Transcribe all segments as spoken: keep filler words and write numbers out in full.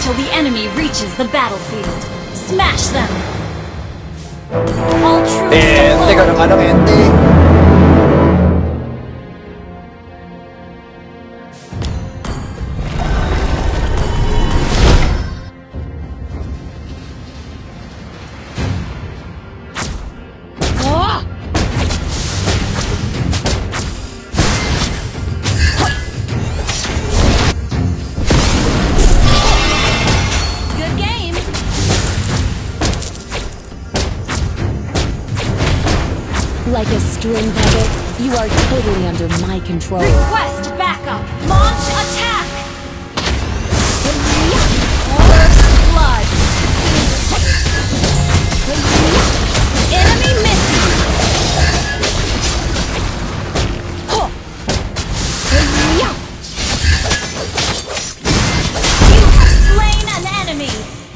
until the enemy reaches the battlefield. Smash them! All troops Ente, deployed! kadang-kadang ente. Like a string puppet, you are totally under my control. Request backup! Launch attack! First blood! Enemy missing! You have slain an enemy!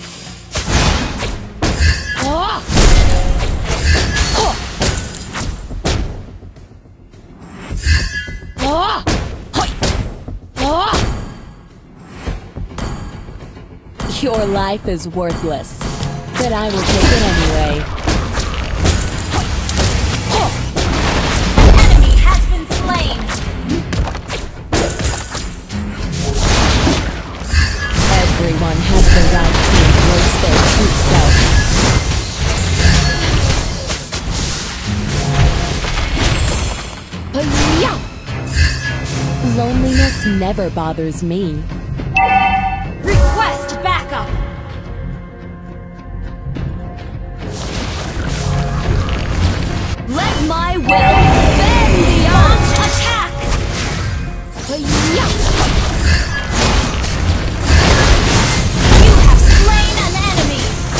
Your life is worthless, but I will take it anyway. An enemy has been slain! Everyone has the right to embrace their true self. Loneliness never bothers me. Request backup! Let my will bend the launch attack! You have slain an enemy!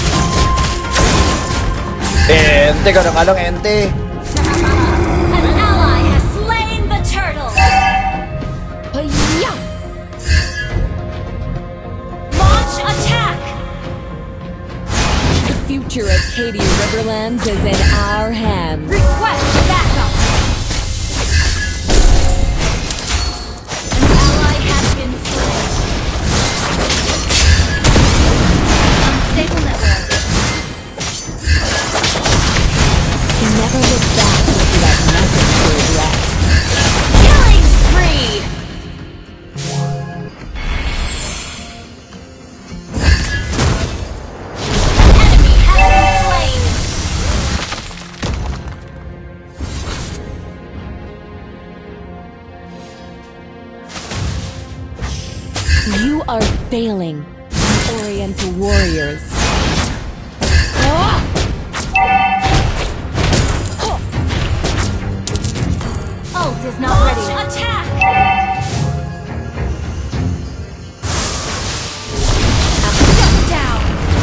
Ente, kadang-kadang ente. An ally has slain the turtle! Launch attack! The future of Katie Riverlands is in our hands. Request backup! An ally has been slain. Unstable network. Never look back if you have nothing to regret. Killing spree! Enemy has been slain! You are failing, Oriental warriors. Ult is not ready. Attack! Shut down!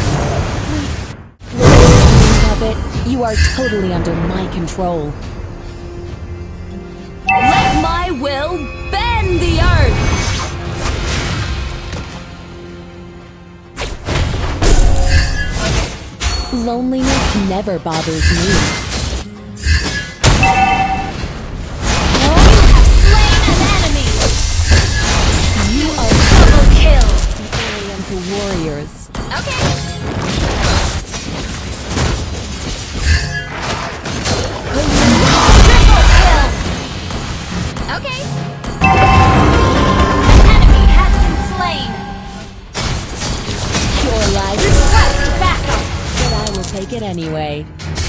Puppet, you are totally under my control. Let my will bend the earth! Loneliness never bothers me. Warriors. Okay. Triple kill. Okay. An enemy has been slain. Your life Request backup. but I will take it anyway.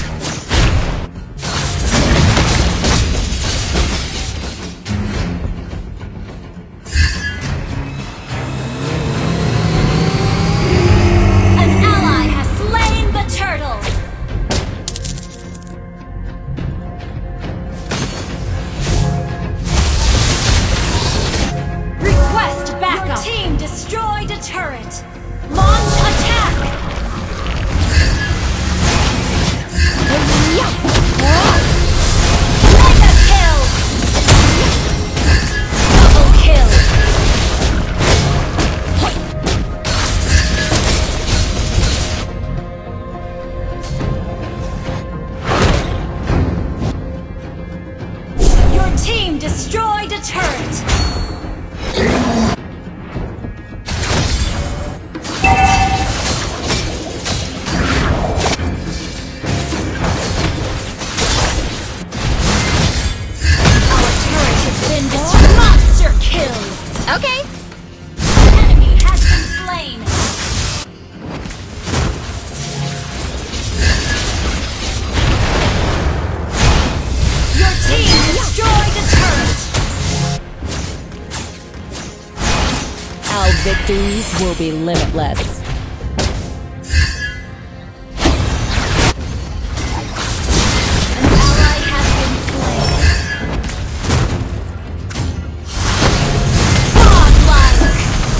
Turret! Launch attack! Mega kill! Double kill! Your team destroyed a turret! Our victories will be limitless. An ally has been slain. Godlike!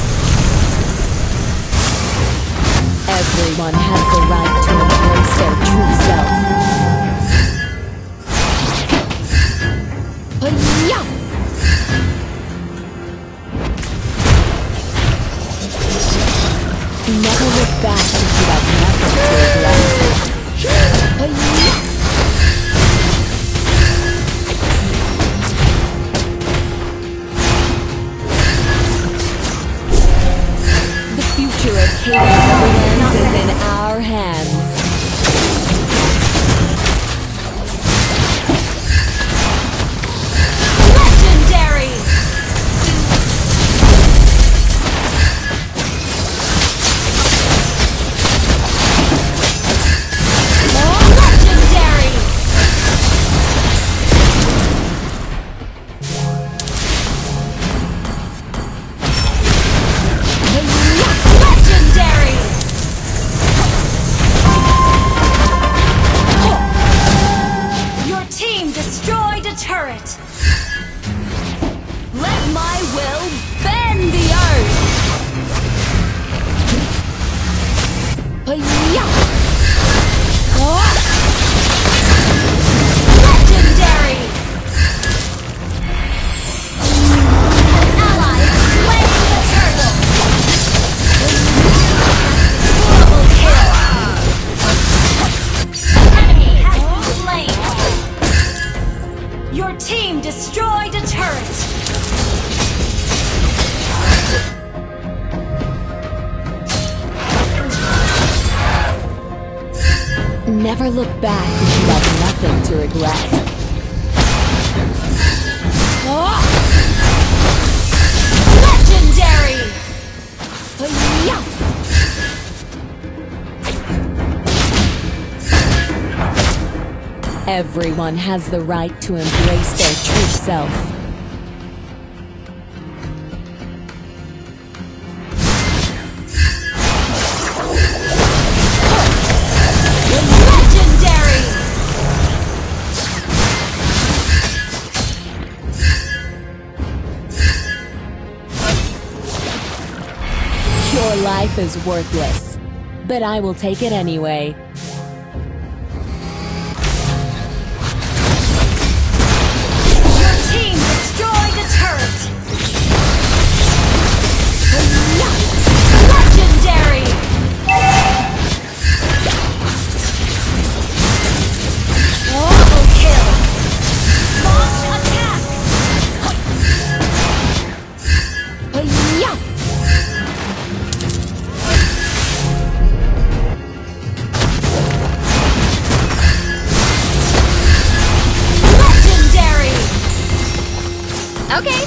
Everyone has the right to embrace their true self. Hi-ya! Never look back if you have nothing to regret. Hi-ya! The future of Katie Neverlands is in our hands. Legendary! Legendary! Legendary! Your team destroyed a turret. Let my will bend the earth. Hi-ya! Legendary! An ally has slain the turtle. Double kill. An enemy has been slain. Your team destroyed a turret. Never look back if you have nothing to regret. Legendary! Hi-ya! Everyone has the right to embrace their true self. Legendary! Your life is worthless, but I will take it anyway. Your team destroyed a turret. Legendary! Double kill! Launch attack! Hi-ya! Legendary! Okay.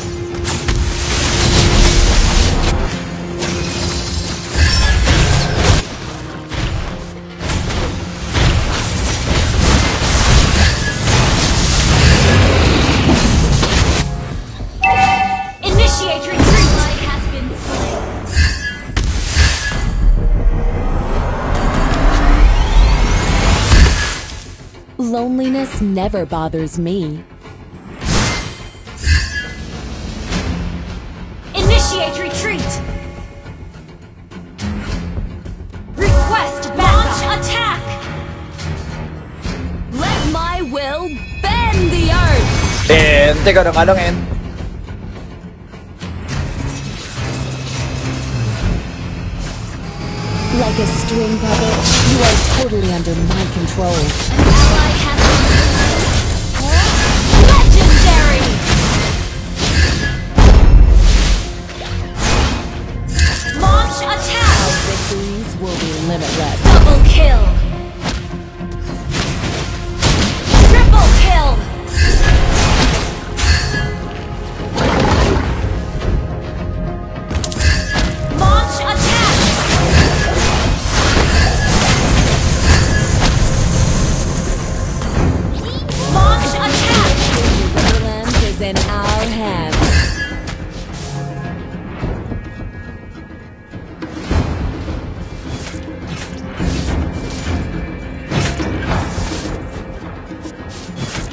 Initiate retreat! Ally has been slain. Loneliness never bothers me. Initiate retreat! Request launch attack! Let my will bend the earth! En, teka lang, anong en? Like a string puppet, you are totally under my control. An ally has been legendary! Launch attack! Our victories will be limitless. Double kill! Triple kill! Launch attack!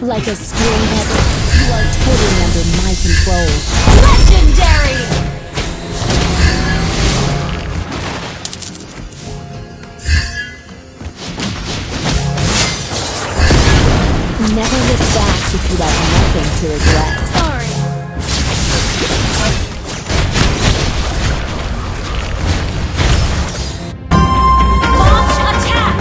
Like a string puppet, you are totally under my control. Legendary! Never look back if you have nothing to regret. Sorry. Launch attack!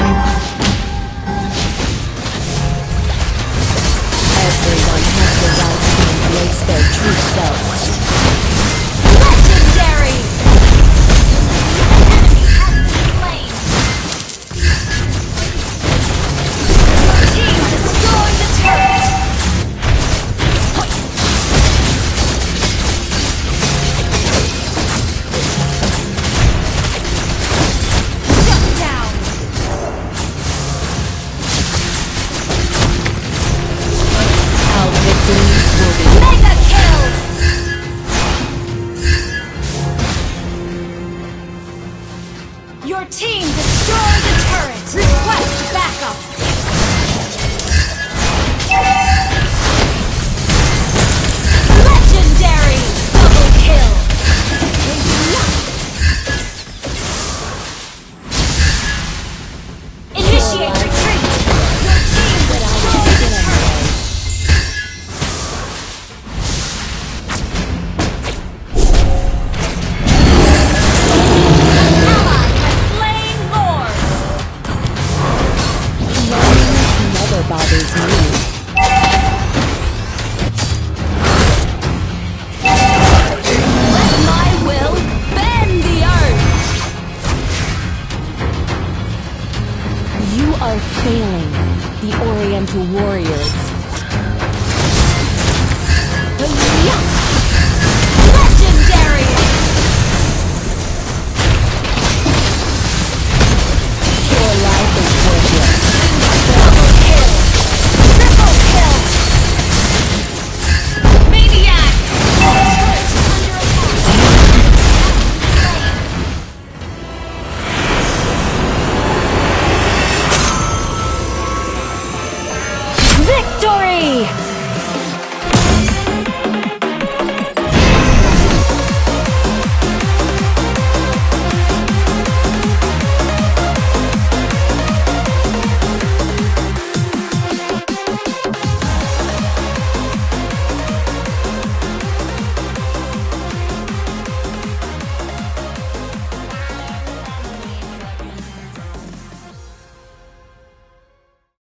Everyone has the right to embrace their true self. Legendary! An enemy has been slain. Your team destroyed the turret. Shut down. Our victories will be Mega kill! Your team destroyed the turret! Request backup! Legendary! Double kill! Initiate retreat! Your team destroyed the turret! Ally has slain Lord! loneliness never bothers me. Let my will bend the earth! You are failing, the Oriental warriors.